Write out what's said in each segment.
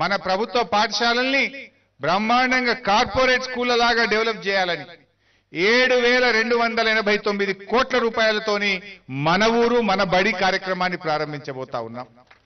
మన ప్రభుత్వ పాఠశాలల్ని బ్రహ్మాండంగా కార్పొరేట్ స్కూళ్ళ లాగా డెవలప్ చేయాలని 7,289 కోట్ల రూపాయలతోని మన ఊరు మన బడి కార్యక్రమాన్ని ప్రారంభించబోతా ఉన్నాం.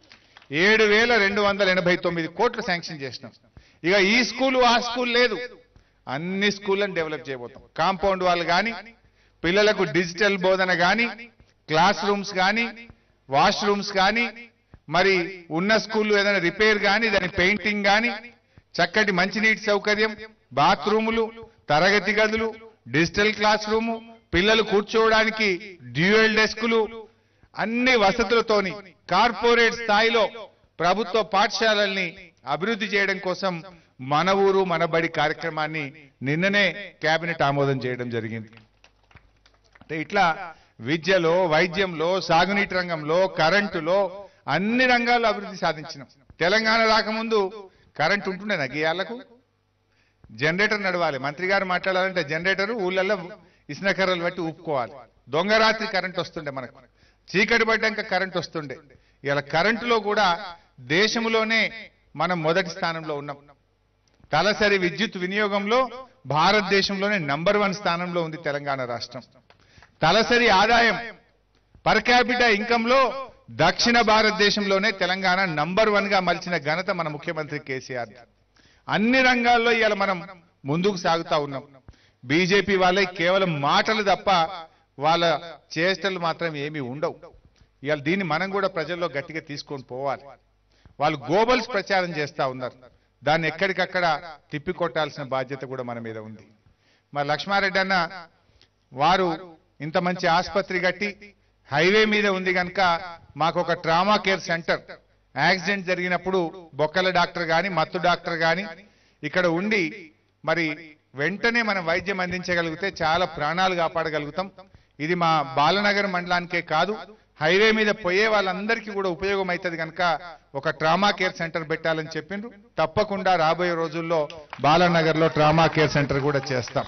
7,289 కోట్లు శాంక్షన్ చేసినాం. ఇక ఈ స్కూలు ఆ స్కూల్ లేదు, అన్ని స్కూళ్ళని డెవలప్ చేయబోతాం. కాంపౌండ్ వాళ్ళు కానీ, పిల్లలకు డిజిటల్ బోధన కానీ, క్లాస్ రూమ్స్ కానీ, వాష్ రూమ్స్ కానీ, మరి ఉన్న స్కూళ్ళు ఏదైనా రిపేర్ కానీ, దాని పెయింటింగ్ కానీ, చక్కటి మంచినీటి సౌకర్యం, బాత్రూములు, తరగతి గదులు, డిజిటల్ క్లాస్ రూము, పిల్లలు కూర్చోవడానికి డ్యూయల్ డెస్కులు, అన్ని వసతులతోని కార్పొరేట్ స్థాయిలో ప్రభుత్వ పాఠశాలల్ని అభివృద్ధి చేయడం కోసం మన ఊరు మన బడి కార్యక్రమాన్ని నిన్ననే కేబినెట్ ఆమోదం చేయడం జరిగింది. అంటే ఇట్లా విద్యలో, వైద్యంలో, సాగునీటి రంగంలో, కరెంటులో అన్ని రంగాల్లో అభివృద్ధి సాధించినాం. తెలంగాణ రాకముందు కరెంట్ ఉంటుండే నగియాలకు జనరేటర్ నడవాలి. మంత్రి గారు మాట్లాడాలంటే జనరేటర్ ఊళ్ళల్లో ఇసునకర్రలు బట్టి ఊపుకోవాలి. దొంగరాత్రి కరెంట్ వస్తుండే, మనకు చీకటి పడ్డాక కరెంట్ వస్తుండే. ఇలా కరెంటులో కూడా దేశంలోనే మనం మొదటి స్థానంలో ఉన్నాం. తలసరి విద్యుత్ వినియోగంలో భారతదేశంలోనే నంబర్ 1 స్థానంలో ఉంది తెలంగాణ రాష్ట్రం. తలసరి ఆదాయం పర్ క్యాపిటా ఇన్కమ్ లో దక్షిణ భారతదేశంలోనే తెలంగాణ నంబర్ 1 గా మలిచిన ఘనత మన ముఖ్యమంత్రి కేసీఆర్. అన్ని రంగాల్లో ఇవాళ మనం ముందుకు సాగుతా ఉన్నాం. బీజేపీ వాళ్ళే కేవలం మాటలు తప్ప వాళ్ళ చేష్టలు మాత్రం ఏమీ ఉండవు. ఇవాళ దీన్ని మనం కూడా ప్రజల్లో గట్టిగా తీసుకొని పోవాలి. వాళ్ళు గోబల్స్ ప్రచారం చేస్తా ఉన్నారు, దాన్ని ఎక్కడికక్కడ తిప్పికొట్టాల్సిన బాధ్యత కూడా మన మీద ఉంది. మరి లక్ష్మారెడ్డి అన్న వారు ఇంత మంచి ఆసుపత్రి కట్టి హైవే మీద ఉంది కనుక మాకు ఒక ట్రామా కేర్ సెంటర్, యాక్సిడెంట్ జరిగినప్పుడు బొక్కల డాక్టర్ గాని, మత్తు డాక్టర్ గాని ఇక్కడ ఉండి మరి వెంటనే మనం వైద్యం అందించగలిగితే చాలా ప్రాణాలు కాపాడగలుగుతాం. ఇది మా బాలనగర్ మండలానికే కాదు, హైవే మీద పోయే వాళ్ళందరికీ కూడా ఉపయోగం అవుతుంది కనుక ఒక ట్రామా కేర్ సెంటర్ పెట్టాలని చెప్పిండ్రు. తప్పకుండా రాబోయే రోజుల్లో బాలనగర్ లో ట్రామా కేర్ సెంటర్ కూడా చేస్తాం.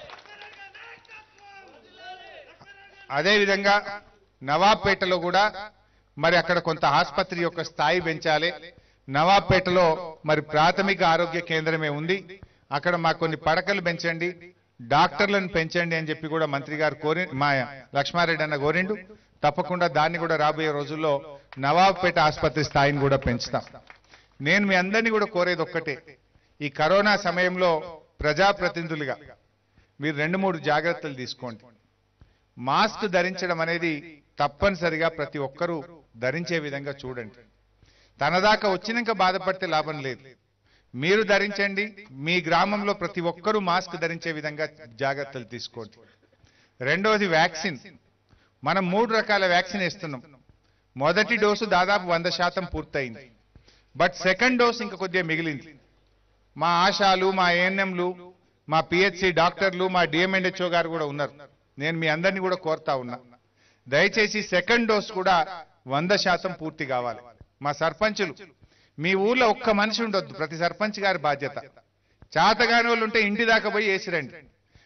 అదేవిధంగా నవాబ్పేటలో కూడా మరి అక్కడ కొంత ఆసుపత్రి యొక్క స్థాయి పెంచాలి. నవాబ్పేటలో మరి ప్రాథమిక ఆరోగ్య కేంద్రమే ఉంది, అక్కడ మాకు కొన్ని పడకలు పెంచండి, డాక్టర్లను పెంచండి అని చెప్పి కూడా మంత్రి గారు మా లక్ష్మారెడ్డి అన్న కోరిండు. తప్పకుండా దాన్ని కూడా రాబోయే రోజుల్లో నవాబ్పేట ఆసుపత్రి స్థాయిని కూడా పెంచుతాం. నేను మీ అందరినీ కూడా కోరేది ఒక్కటే, ఈ కరోనా సమయంలో ప్రజాప్రతినిధులుగా మీరు 2-3 జాగ్రత్తలు తీసుకోండి. మాస్క్ ధరించడం అనేది తప్పనిసరిగా ప్రతి ఒక్కరూ ధరించే విధంగా చూడండి. తనదాకా వచ్చినాక బాధపడితే లాభం లేదు. మీరు ధరించండి, మీ గ్రామంలో ప్రతి ఒక్కరూ మాస్క్ ధరించే విధంగా జాగ్రత్తలు తీసుకోండి. రెండోది వ్యాక్సిన్. మనం 3 రకాల వ్యాక్సిన్ వేస్తున్నాం. మొదటి డోసు దాదాపు 100% పూర్తయింది, బట్ సెకండ్ డోస్ ఇంకా కొద్దిగా మిగిలింది. మా ఆశాలు, మా ఏఎన్ఎంలు, మా పిహెచ్సి డాక్టర్లు, మా డిఎంఎన్హెచ్ఓ గారు కూడా ఉన్నారు. నేను మీ అందరినీ కూడా కోరుతా ఉన్నా, దయచేసి సెకండ్ డోస్ కూడా 100% పూర్తి కావాలి. మా సర్పంచులు, మీ ఊర్లో ఒక్క మనిషి ఉండొద్దు, ప్రతి సర్పంచ్ గారి బాధ్యత. చేతగాని వాళ్ళు ఉంటే ఇంటి దాకా పోయి వేసిరండి.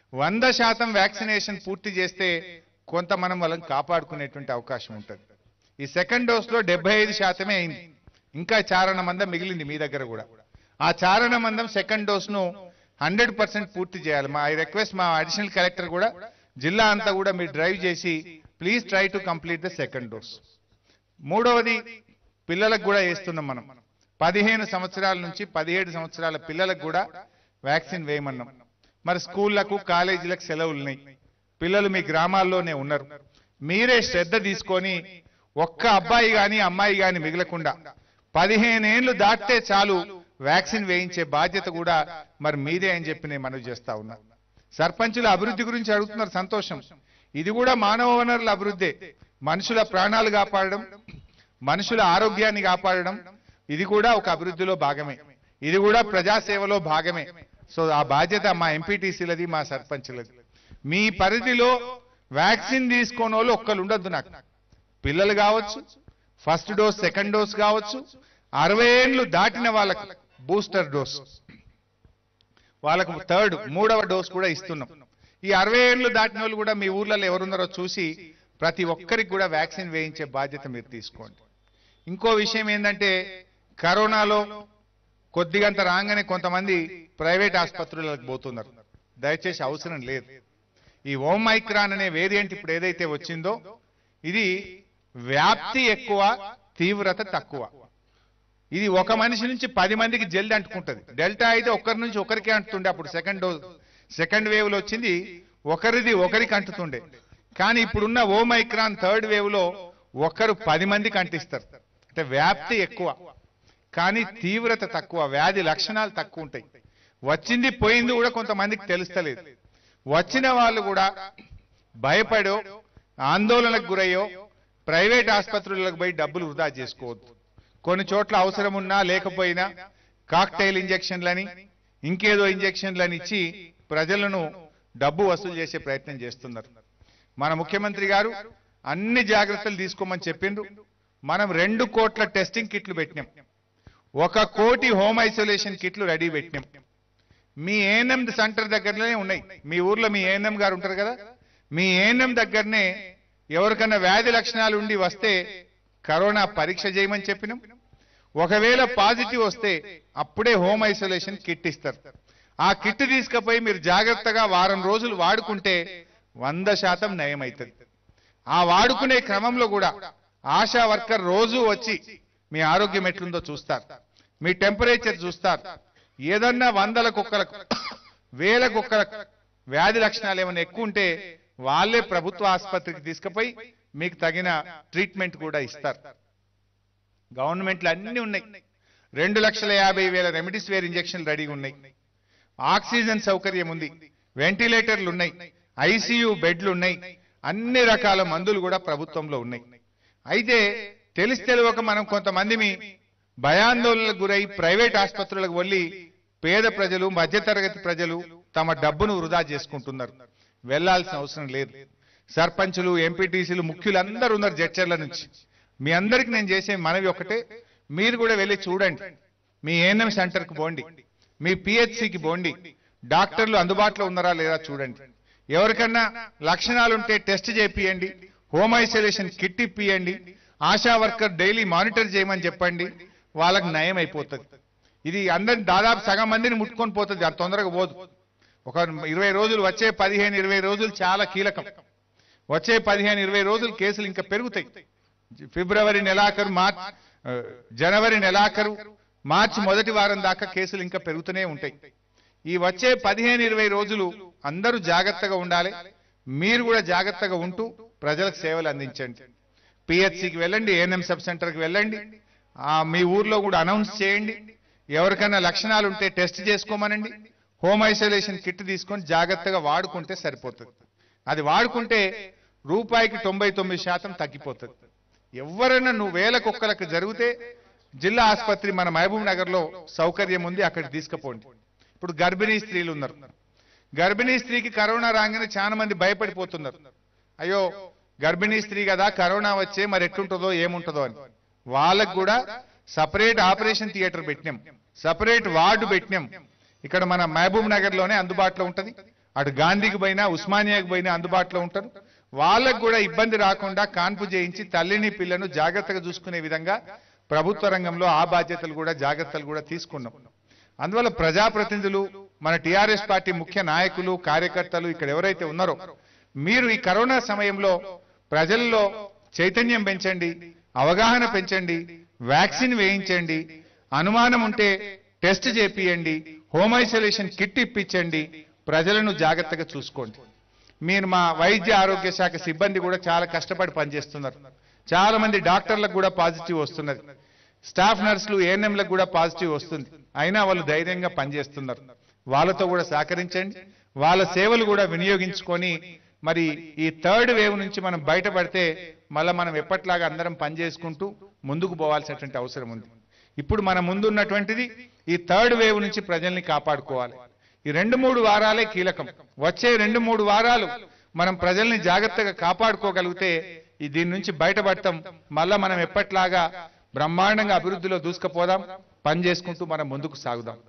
100% వ్యాక్సినేషన్ పూర్తి చేస్తే కొంత మనం వాళ్ళని కాపాడుకునేటువంటి అవకాశం ఉంటుంది. ఈ సెకండ్ డోస్ లో 75% అయింది, ఇంకా చారణ మందం మిగిలింది మీ దగ్గర కూడా. ఆ చారణ మందం సెకండ్ డోస్ ను 100% పూర్తి చేయాలి. ఐ రిక్వెస్ట్ మా అడిషనల్ కలెక్టర్ కూడా జిల్లా అంతా కూడా మీరు డ్రైవ్ చేసి please try to complete the second dose. మూడవది పిల్లలకు కూడా వేస్తున్నాం మనం. 15 సంవత్సరాల నుంచి 17 సంవత్సరాల పిల్లలకు కూడా వ్యాక్సిన్ వేయమన్నాం. మరి స్కూళ్లకు, కాలేజీలకు సెలవులు ఉన్నాయి, పిల్లలు మీ గ్రామాల్లోనే ఉన్నారు. మీరే శ్రద్ధ తీసుకొని ఒక్క అబ్బాయి గాని అమ్మాయి గాని మిగలకుండా 15 ఏళ్లు దాటితే చాలు వ్యాక్సిన్ వేయించే బాధ్యత కూడా మరి మీదే అని చెప్పి నేను మనవి చేస్తా ఉన్నా. సర్పంచుల అభివృద్ధి గురించి అడుగుతున్నారు, సంతోషం. ఇది కూడా మానవ వనరుల అభివృద్ధే. మనుషుల ప్రాణాలు కాపాడడం, మనుషుల ఆరోగ్యాన్ని కాపాడడం, ఇది కూడా ఒక అభివృద్ధిలో భాగమే, ఇది కూడా ప్రజాసేవలో భాగమే. సో ఆ బాధ్యత మా ఎంపీటీసీలది, మా సర్పంచులది. మీ పరిధిలో వ్యాక్సిన్ తీసుకోని వాళ్ళు ఒక్కరు ఉండొద్దు. నాకు పిల్లలు కావచ్చు, ఫస్ట్ డోస్ సెకండ్ డోస్ కావచ్చు, 60 ఏళ్లు దాటిన వాళ్ళకు బూస్టర్ డోస్, వాళ్ళకు మూడవ డోస్ కూడా ఇస్తున్నాం. ఈ 60 ఏళ్లు దాటిన వాళ్ళు కూడా మీ ఊర్లలో ఎవరున్నారో చూసి ప్రతి ఒక్కరికి కూడా వ్యాక్సిన్ వేయించే బాధ్యత మీరు తీసుకోండి. ఇంకో విషయం ఏంటంటే, కరోనాలో కొద్దిగంత రాగానే కొంతమంది ప్రైవేట్ ఆసుపత్రులకు పోతున్నారు. దయచేసి అవసరం లేదు. ఈ ఓమైక్రాన్ అనే వేరియంట్ ఇప్పుడు ఏదైతే వచ్చిందో ఇది వ్యాప్తి ఎక్కువ, తీవ్రత తక్కువ. ఇది ఒక మనిషి నుంచి 10 మందికి జల్ది అంటుకుంటది. డెల్టా అయితే ఒకరి నుంచి ఒకరికే అంటుతుండే. అప్పుడు సెకండ్ వేవ్ లో వచ్చింది ఒకరిది ఒకరికి అంటుతుండే. కానీ ఇప్పుడున్న ఓమైక్రాన్ థర్డ్ వేవ్ లో ఒకరు 10 మందికి అంటిస్తారు. అంటే వ్యాప్తి ఎక్కువ కానీ తీవ్రత తక్కువ, వ్యాధి లక్షణాలు తక్కువ ఉంటాయి. వచ్చింది పోయింది కూడా కొంతమందికి తెలుస్తలేదు. వచ్చిన వాళ్ళు కూడా భయపడో ఆందోళనకు గురయ్యో ప్రైవేట్ ఆసుపత్రులకు పోయి డబ్బులు వృధా చేసుకోవద్దు. కొన్ని చోట్ల అవసరం ఉన్నా లేకపోయినా కాక్టైల్ ఇంజెక్షన్లని ఇంకేదో ఇంజెక్షన్లని ఇచ్చి ప్రజలను డబ్బు వసూలు చేసే ప్రయత్నం చేస్తున్నారు. మన ముఖ్యమంత్రి గారు అన్ని జాగ్రత్తలు తీసుకోమని చెప్పిండ్రు. మనం 2 కోట్ల టెస్టింగ్ కిట్లు పెట్టినాం, 1 కోటి హోమ్ ఐసోలేషన్ కిట్లు రెడీ పెట్టినాం. మీ ఏఎన్ఎం సెంటర్ దగ్గరనే ఉన్నాయి. మీ ఊర్లో మీ ఏఎన్ఎం గారు ఉంటారు కదా, మీ ఏఎన్ఎం దగ్గరనే ఎవరికన్నా వ్యాధి లక్షణాలు ఉండి వస్తే కరోనా పరీక్ష చేయమని చెప్పినాం. ఒకవేళ పాజిటివ్ వస్తే అప్పుడే హోమ్ ఐసోలేషన్ కిట్ ఇస్తారు. ఆ కిట్ తీసుకుపోయి మీరు జాగ్రత్తగా వారం రోజులు వాడుకుంటే 100% నయం అవుతుంది. ఆ వాడుకునే క్రమంలో కూడా ఆశా వర్కర్ రోజు వచ్చి మీ ఆరోగ్యం ఎట్లుందో చూస్తారు, మీ టెంపరేచర్ చూస్తారు. ఏదన్నా 100 కుక్కలకు 1000 కుక్కలకు వ్యాధి లక్షణాలు ఏమైనా ఎక్కువ ఉంటే వాళ్ళే ప్రభుత్వ ఆసుపత్రికి తీసుకుపోయి మీకు తగిన ట్రీట్మెంట్ కూడా ఇస్తారు. గవర్నమెంట్లు అన్ని ఉన్నాయి. 2,50,000 రెమిడిసివిర్ ఇంజెక్షన్లు రెడీగా ఉన్నాయి. ఆక్సిజన్ సౌకర్యం ఉంది, వెంటిలేటర్లు ఉన్నాయి, ఐసీయూ బెడ్లు ఉన్నాయి, అన్ని రకాల మందులు కూడా ప్రభుత్వంలో ఉన్నాయి. అయితే తెలియక మనం కొంతమంది భయాందోళనకు గురై ప్రైవేట్ ఆసుపత్రులకు వెళ్ళి పేద ప్రజలు మధ్యతరగతి ప్రజలు తమ డబ్బును వృధా చేసుకుంటున్నారు. వెళ్లాల్సిన అవసరం లేదు. సర్పంచులు, ఎంపీటీసీలు, ముఖ్యులందరూ ఉన్నారు జడ్చర్ల నుంచి. మీ అందరికి నేను చేసే మనవి ఒకటే, మీరు కూడా వెళ్ళి చూడండి. మీ ఏఎన్ఎం సెంటర్కి పోండి, మీ పిహెచ్సికి పోండి, డాక్టర్లు అందుబాటులో ఉన్నారా లేదా చూడండి. ఎవరికన్నా లక్షణాలుంటే టెస్ట్ చేపియండి, హోమ్ ఐసోలేషన్ కిట్ ఇప్పియండి, ఆశా వర్కర్ డైలీ మానిటర్ చేయమని చెప్పండి, వాళ్ళకి నయం అయిపోతుంది. ఇది అందరిని దాదాపు సగం మందిని ముట్టుకొని పోతుంది, అది తొందరగా పోదు. ఒక 20 రోజులు, వచ్చే 15-20 రోజులు చాలా కీలకం. వచ్చే 15-20 రోజులు కేసులు ఇంకా పెరుగుతాయి. ఫిబ్రవరి నెలాఖరు, జనవరి నెలాఖరు, మార్చి మొదటి వారం దాకా కేసులు ఇంకా పెరుగుతూనే ఉంటాయి. ఈ వచ్చే 15-20 రోజులు అందరూ జాగ్రత్తగా ఉండాలి. మీరు కూడా జాగ్రత్తగా ఉంటూ ప్రజలకు సేవలు అందించండి. పిహెచ్సికి వెళ్ళండి, ఏఎన్ఎం సబ్ సెంటర్కి వెళ్ళండి, మీ ఊర్లో కూడా అనౌన్స్ చేయండి. ఎవరికైనా లక్షణాలు ఉంటే టెస్ట్ చేసుకోమనండి. హోమ్ ఐసోలేషన్ కిట్ తీసుకొని జాగ్రత్తగా వాడుకుంటే సరిపోతుంది. అది వాడుకుంటే రూపాయికి 99% తగ్గిపోతుంది. ఎవరైనా 1000 కుక్కలకు జరిగితే జిల్లా ఆసుపత్రి మన మహబూబ్ నగర్ లో సౌకర్యం ఉంది, అక్కడికి తీసుకుపోండి. ఇప్పుడు గర్భిణీ స్త్రీలు ఉన్నారు. గర్భిణీ స్త్రీకి కరోనా రాగానే చాలా మంది భయపడిపోతున్నారు. అయ్యో గర్భిణీ స్త్రీ కదా, కరోనా వచ్చే మరి ఎట్లుంటుందో ఏముంటుందో అని. వాళ్ళకు కూడా సపరేట్ ఆపరేషన్ థియేటర్ పెట్టినాం, సపరేట్ వార్డు పెట్టినాం. ఇక్కడ మన మహబూబ్ నగర్ లోనే అందుబాటులో ఉంటుంది. అటు గాంధీకి పోయినా, ఉస్మానియాకి పోయినా అందుబాటులో ఉంటారు. వాళ్ళకు కూడా ఇబ్బంది రాకుండా కాన్పు చేయించి తల్లిని పిల్లను జాగ్రత్తగా చూసుకునే విధంగా ప్రభుత్వ రంగంలో ఆ బాధ్యతలు కూడా జాగ్రత్తలు కూడా తీసుకున్నాం. అందువల్ల ప్రజాప్రతినిధులు, మన టీఆర్ఎస్ పార్టీ ముఖ్య నాయకులు, కార్యకర్తలు ఇక్కడ ఎవరైతే ఉన్నారో మీరు ఈ కరోనా సమయంలో ప్రజల్లో చైతన్యం పెంచండి, అవగాహన పెంచండి, వ్యాక్సిన్ వేయించండి, అనుమానం ఉంటే టెస్ట్ చేపియండి, హోమ్ ఐసోలేషన్ కిట్ ఇప్పించండి, ప్రజలను జాగ్రత్తగా చూసుకోండి. మీరు మా వైద్య ఆరోగ్య శాఖ సిబ్బంది కూడా చాలా కష్టపడి పనిచేస్తున్నారు. చాలా మంది డాక్టర్లకు కూడా పాజిటివ్ వస్తున్నది, స్టాఫ్ నర్సులు, ఏఎన్ఎంలకు కూడా పాజిటివ్ వస్తుంది. అయినా వాళ్ళు ధైర్యంగా పనిచేస్తున్నారు. వాళ్ళతో కూడా సహకరించండి, వాళ్ళ సేవలు కూడా వినియోగించుకొని మరి ఈ థర్డ్ వేవ్ నుంచి మనం బయటపడితే మళ్ళీ మనం ఎప్పట్లాగా అందరం పనిచేసుకుంటూ ముందుకు పోవాల్సినటువంటి అవసరం ఉంది. ఇప్పుడు మన ముందున్నటువంటిది ఈ థర్డ్ వేవ్ నుంచి ప్రజల్ని కాపాడుకోవాలి. ఈ 2-3 వారాలే కీలకం. వచ్చే 2-3 వారాలు మనం ప్రజల్ని జాగ్రత్తగా కాపాడుకోగలిగితే దీని నుంచి బయటపడతాం. మళ్ళా మనం ఎప్పట్లాగా బ్రహ్మాండంగా అభివృద్ధిలో దూసుకుపోదాం, పని చేసుకుంటూ మనం ముందుకు సాగుదాం.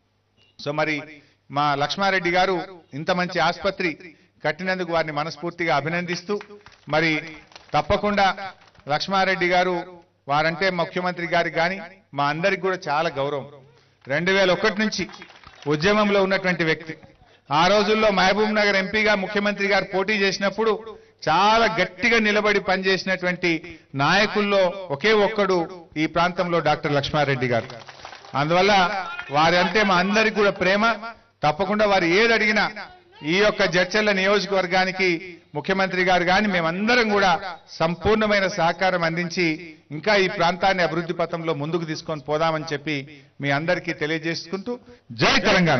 సో మరి మా లక్ష్మారెడ్డి గారు ఇంత మంచి ఆసుపత్రి కట్టినందుకు వారిని మనస్ఫూర్తిగా అభినందిస్తూ, మరి తప్పకుండా లక్ష్మారెడ్డి గారు వారంటే ముఖ్యమంత్రి గారికి కానీ మా అందరికి కూడా చాలా గౌరవం. 2001 నుంచి ఉద్యమంలో ఉన్నటువంటి వ్యక్తి. ఆ రోజుల్లో మహబూబ్ నగర్ ఎంపీగా ముఖ్యమంత్రి గారు పోటీ చేసినప్పుడు చాలా గట్టిగా నిలబడి పనిచేసినటువంటి నాయకుల్లో ఒకే ఒక్కడు ఈ ప్రాంతంలో డాక్టర్ లక్ష్మారెడ్డి గారు. అందువల్ల వారి అంటే మా అందరికీ కూడా ప్రేమ. తప్పకుండా వారు ఏది అడిగినా ఈ యొక్క జడ్చర్ల నియోజకవర్గానికి ముఖ్యమంత్రి గారు కానీ మేమందరం కూడా సంపూర్ణమైన సహకారం అందించి ఇంకా ఈ ప్రాంతాన్ని అభివృద్ధి పథంలో ముందుకు తీసుకొని పోదామని చెప్పి మీ అందరికీ తెలియజేసుకుంటూ జై తెలంగాణ.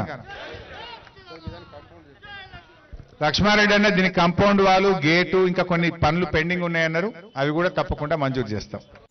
లక్ష్మారెడ్డి అన్న దీనికి కాంపౌండ్ వాలు, గేటు, ఇంకా కొన్ని పనులు పెండింగ్ ఉన్నాయన్నారు. అవి కూడా తప్పకుండా మంజూరు చేస్తాం.